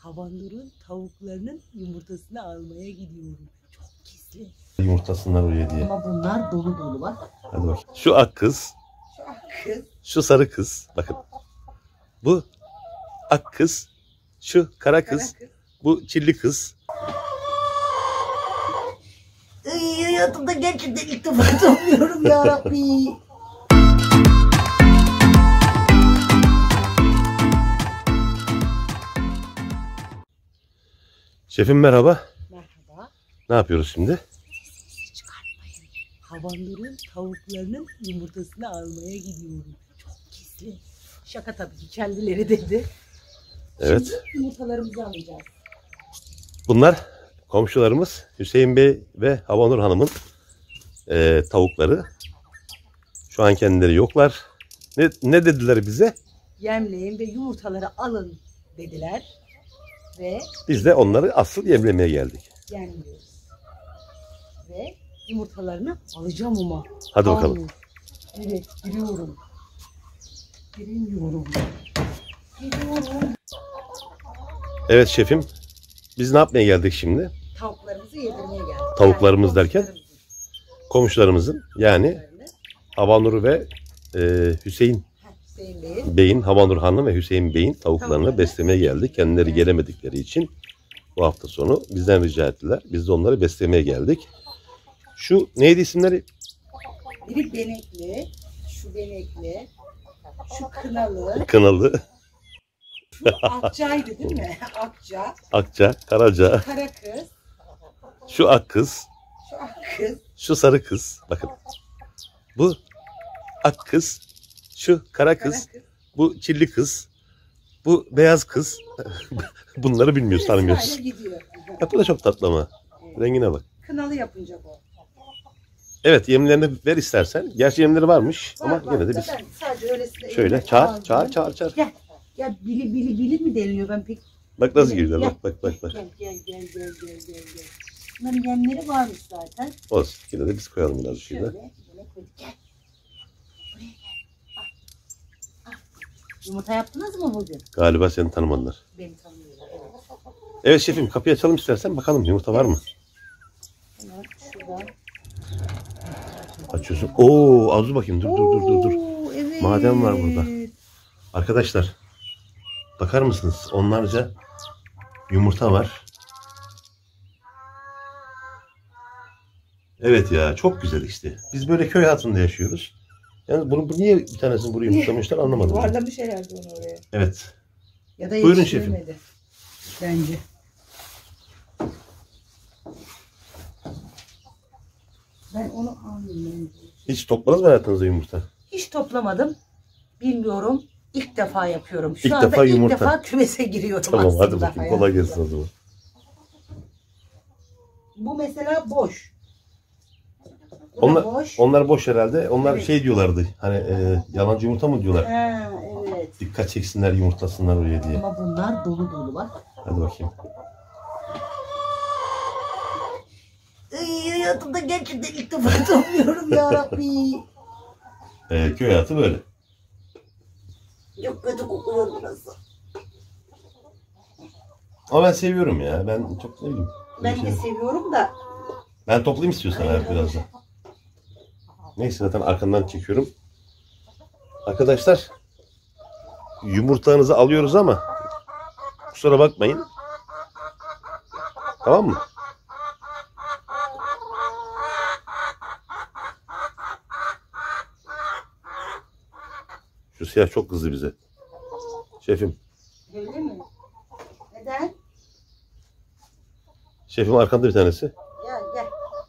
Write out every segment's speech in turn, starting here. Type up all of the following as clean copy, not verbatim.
Havanur'un tavuklarının yumurtasını almaya gidiyorum. Çok gizli. Yumurtasından oraya diye. Ama bunlar dolu dolu bak. Hadi bakayım. Şu ak kız. Şu ak kız. Şu sarı kız. Bakın. Bu ak kız. Şu kara kız. Bu çilli kız. Hayatımda gerçekten ilk defa tanıyorum ya Rabbi. Şefim merhaba. Merhaba. Ne yapıyoruz şimdi? Sesinizi çıkartmayın. Havanur'un tavuklarının yumurtasını almaya gidiyorum. Çok gizli. Şaka tabii ki, kendileri dedi. Evet. Şimdi yumurtalarımızı alacağız. Bunlar komşularımız Hüseyin Bey ve Havanur Hanım'ın tavukları. Şu an kendileri yoklar. Ne dediler bize? Yemleyin ve yumurtaları alın dediler. Ve Biz de onları asıl yemlemeye geldik. yemliyoruz. Ve yumurtalarını alacağım ama. Hadi bakalım. Evet, giriyorum. Giremiyorum. Giriyorum. Evet şefim. Biz ne yapmaya geldik şimdi? Tavuklarımızı yedirmeye geldik. Tavuklarımız derken? Komşularımızın yani Havanur ve Hüseyin Hüseyin Bey'in, Havanur Hanım ve Hüseyin Bey'in tavuklarını beslemeye geldik. Kendileri gelemedikleri için bu hafta sonu bizden rica ettiler. Biz de onları beslemeye geldik. Şu neydi isimleri? Biri benekli, şu benekli, şu kınalı, Kınalı, şu akçaydı değil mi? Akça, Akça, Karaca, kara kız, şu ak kız, şu ak kız, şu sarı kız. Bakın. Bu ak kız, şu kara kız, bu çilli kız, bu beyaz kız. Bunları bilmiyoruz, tanımıyoruz. sırayla gidiyor. Ya bu da çok tatlı ama. Rengine bak. Kınalı yapınca bu. Evet, yemlerini ver istersen. Gerçi yemleri varmış ama Var, yine de biz zaten sadece öylesine şöyle eline çağır. Gel. Ya bili mi deniliyor, ben pek. Bak nasıl Gel, geliyor, bak. Gel. Bunların yemleri varmış zaten. Olsun, yine de biz koyalım biraz şöyle. Şöyle koyduk. Gel. Buraya gel. Al. Yumurta yaptınız mı bugün? Galiba seni tanımadılar. Beni tanıyorlar, evet. Evet şefim, kapıyı açalım istersen, bakalım yumurta var mı? Hemen şuradan. Açıyorsun. Oo, Arzu bakayım, dur. Oo, evet. Maden var burada. Arkadaşlar, bakar mısınız? Onlarca yumurta var. Evet ya, çok güzel işte. Biz böyle köy hayatında yaşıyoruz. Yani bu niye bir tanesini buraya yumurtlamışlar anlamadım. Yuvarlamış herhalde onu oraya. Evet. Ya da Buyurun şefim. yetiştiremedi. Bence. Ben onu almayayım. Hiç topladınız mı hayatınızda yumurta? Hiç toplamadım. Bilmiyorum. İlk defa yapıyorum. Şu İlk anda defa ilk yumurta. defa kümese giriyorum Tamam, aslında. hadi bakayım. Kolay gelsin o zaman. Bu mesela boş. Bu da boş. Onlar boş herhalde. Onlar Evet. şey diyorlardı. Hani yalancı yumurta mı diyorlar? Ha, evet. Dikkat çeksinler, yumurtlasınlar oraya diye. Ama bunlar dolu dolu bak. Hadi bakayım. Hayatımda gerçekten ilk defa tanıyorum ya Rabbi. Köy hayatı böyle. Çok kötü kokuyor burası. Ama ben seviyorum ya. Ben çok ne bileyim. Ben de seviyorum da. Ben toplayayım istiyorsan hayat biraz da. Neyse zaten arkandan çekiyorum. Arkadaşlar, yumurtanızı alıyoruz ama kusura bakmayın. Tamam mı? Şu siyah çok kızdı bize. Şefim. Öyle mi? Neden? Şefim arkanda bir tanesi. Gel.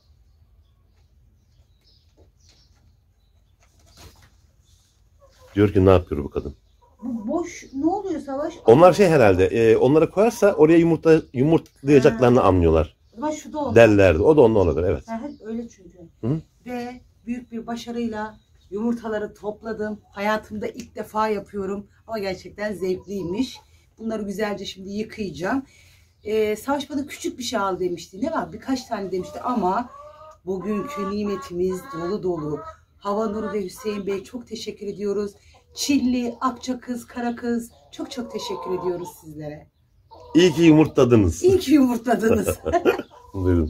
Diyor ki ne yapıyor bu kadın? Bu boş ne oluyor Savaş? Onlar şey herhalde. Onları koyarsa oraya yumurtlayacaklarını anlıyorlar. Ama şu da onlar. Derlerdi. O da onunla olabilir. Evet. Ha, öyle çünkü. Hı? Ve büyük bir başarıyla yumurtaları topladım. Hayatımda ilk defa yapıyorum. Ama gerçekten zevkliymiş. Bunları güzelce şimdi yıkayacağım. Savaş bana küçük bir şey al demişti. Ne var? Birkaç tane demişti ama bugünkü nimetimiz dolu dolu. Havanur ve Hüseyin Bey çok teşekkür ediyoruz. Çilli, Akça kız, Kara kız çok teşekkür ediyoruz sizlere. İyi ki yumurtladınız. İyi ki yumurtladınız. Buyurun.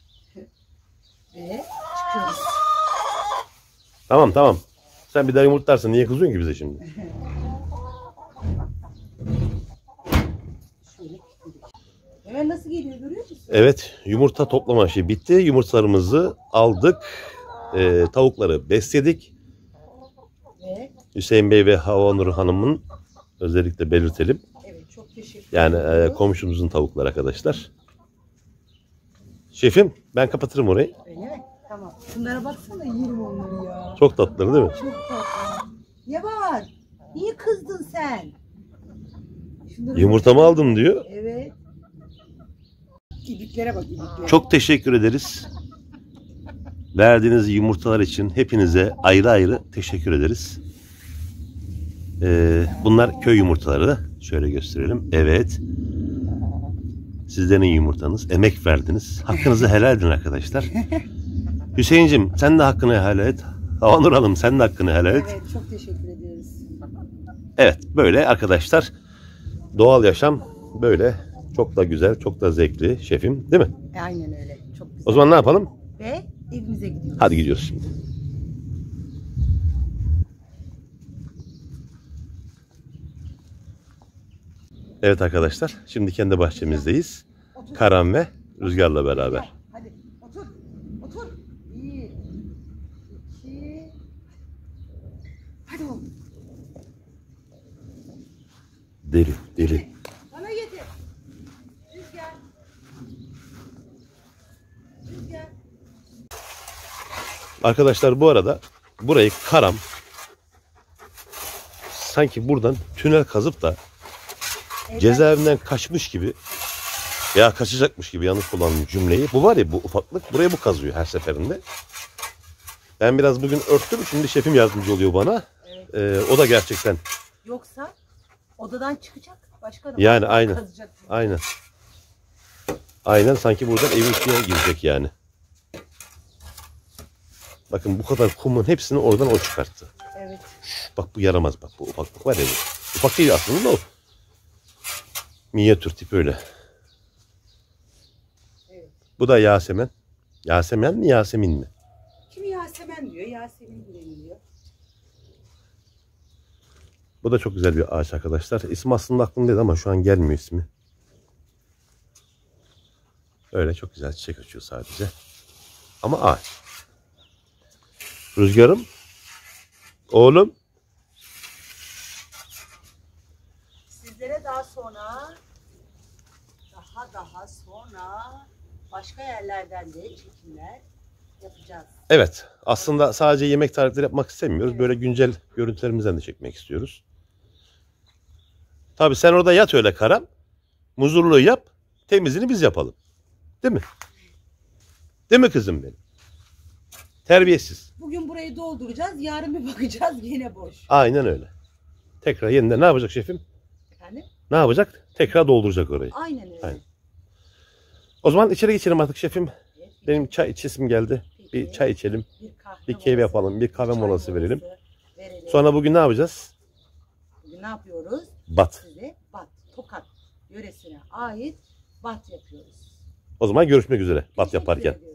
Ve çıkıyoruz. Tamam. Sen bir daha yumurtlarsın. Niye kızıyorsun ki bize şimdi? Şöyle kilitledik. Hemen nasıl geliyor görüyor musun? Evet, yumurta toplama işi bitti. Yumurtalarımızı aldık. Tavukları besledik. Ve Hüseyin Bey ve Havanur Hanım'ın özellikle belirtelim. evet, çok teşekkür Yani ederim. komşumuzun tavukları arkadaşlar. Şefim ben kapatırım orayı. Öyle mi? Tamam. Şunlara baksana, yerim onları ya. Çok tatlıları değil mi? Çok tatlı. Ne var? Niye kızdın sen? Şunlara Yumurtamı bak. aldım diyor. Evet. İliklere bak, iliklere. Çok teşekkür ederiz. Verdiğiniz yumurtalar için hepinize ayrı ayrı teşekkür ederiz. Bunlar köy yumurtaları. Şöyle gösterelim. Evet. Sizlerin yumurtanız. Emek verdiniz. Hakkınızı helal edin arkadaşlar. Hüseyin'cim sen de hakkını helal et. Havanur Hanım sen de hakkını helal et. Evet, çok teşekkür ederiz. Evet böyle arkadaşlar. Doğal yaşam böyle. Çok da güzel, çok da zevkli şefim değil mi? Aynen öyle. Çok güzel. O zaman ne yapalım? Ve evimize gidiyoruz. Hadi gidiyoruz şimdi. Evet arkadaşlar, şimdi kendi bahçemizdeyiz. Karan ve Rüzgar'la beraber. Hadi otur. Otur. 1, 2. Hadi oğlum. Deli. Bana getir. Rüzgar. Rüzgar. Arkadaşlar bu arada burayı Karam sanki buradan tünel kazıp da cezaevinden kaçmış gibi ya kaçacakmış gibi, yanlış kullandım cümleyi. Bu var ya, bu ufaklık buraya bu kazıyor her seferinde. Ben biraz bugün örttüm, şimdi şefim yardımcı oluyor bana. Evet. O da gerçekten Yoksa odadan çıkacak. Başka da yani aynen. kazacak. Aynen. Aynen sanki buradan evin içine girecek yani. Bakın bu kadar kumun hepsini oradan o çıkarttı. Evet. Bak bu yaramaz, bak bu ufaklık var ya. Ufak değil aslında da o. Minyatür tip öyle. Evet. Bu da Yasemen. Yasemen mi Yasemin mi? Kimi Yasemen diyor, Yasemin diyor. Bu da çok güzel bir ağaç arkadaşlar. İsmi aslında aklımdaydı ama şu an gelmiyor ismi. Öyle çok güzel çiçek açıyor sadece. Ama ağaç. Rüzgarım. Oğlum. Sizlere daha sonra başka yerlerden de çekimler yapacağız. Evet. Aslında sadece yemek tarifleri yapmak istemiyoruz. Evet. Böyle güncel görüntülerimizden de çekmek istiyoruz. Tabii sen orada yat öyle Karam. Muzurluğu yap. Temizliğini biz yapalım. Değil mi? Değil mi kızım benim? Terbiyesiz. Bugün burayı dolduracağız, yarın bir bakacağız yine boş. Aynen öyle. Tekrar yeniden ne yapacak şefim? Efendim? Ne yapacak? Tekrar dolduracak orayı. Aynen öyle. Aynen. O zaman içeri geçelim artık şefim. Evet, Benim çay içesim geldi. Bir çay içelim. kahve Bir keyif molası, yapalım. Bir kahve çay molası verelim. verelim. Sonra bugün ne yapacağız? Bugün ne yapıyoruz? Bat. Size Tokat yöresine ait bat yapıyoruz. O zaman görüşmek üzere. Bat Teşekkür yaparken. ediyoruz.